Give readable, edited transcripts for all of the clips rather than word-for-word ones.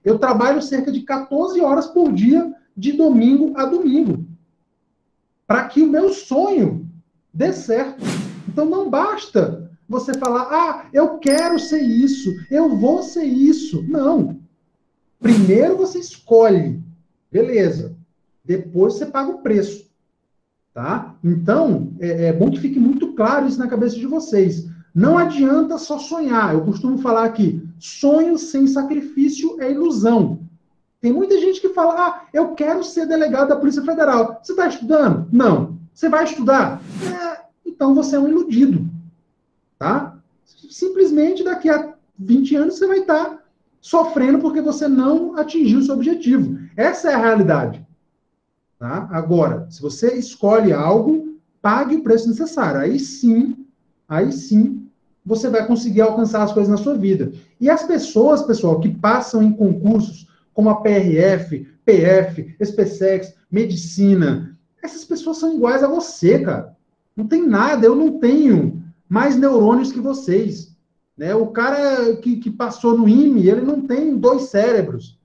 Eu trabalho cerca de 14 horas por dia, de domingo a domingo, para que o meu sonho dê certo. Então não basta você falar, ah, eu quero ser isso, eu vou ser isso. Não. Primeiro você escolhe, beleza. Depois você paga o preço, tá? Então, é bom que fique muito claro isso na cabeça de vocês. Não adianta só sonhar. Eu costumo falar aqui, sonho sem sacrifício é ilusão. Tem muita gente que fala, ah, eu quero ser delegado da Polícia Federal. Você está estudando? Não. Você vai estudar? Então você é um iludido, tá? Simplesmente daqui a 20 anos você vai estar sofrendo porque você não atingiu o seu objetivo. Essa é a realidade. Tá? Agora, se você escolhe algo, pague o preço necessário. Aí sim, você vai conseguir alcançar as coisas na sua vida. E as pessoas, pessoal, que passam em concursos como a PRF, PF, SpaceX, Medicina, essas pessoas são iguais a você, cara. Não tem nada, eu não tenho mais neurônios que vocês. Né? O cara que passou no IME, ele não tem 2 cérebros.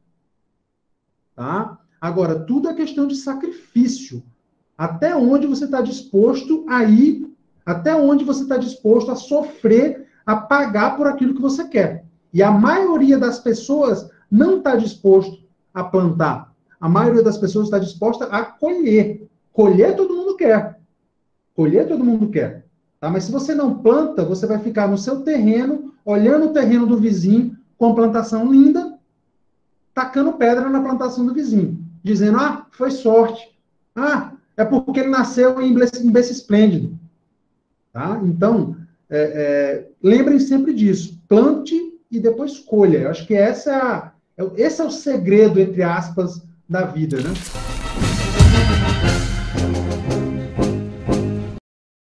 Tá? Agora, tudo é questão de sacrifício. Até onde você está disposto a ir, até onde você está disposto a sofrer, a pagar por aquilo que você quer. E a maioria das pessoas não está disposto a plantar. A maioria das pessoas está disposta a colher. Colher todo mundo quer. Colher todo mundo quer. Tá? Mas se você não planta, você vai ficar no seu terreno, olhando o terreno do vizinho, com plantação linda, tacando pedra na plantação do vizinho. Dizendo, ah, foi sorte. Ah, é porque ele nasceu em berço esplêndido. Tá? Então, lembrem sempre disso. Plante e depois colha. Eu acho que esse é o segredo, entre aspas, da vida, né?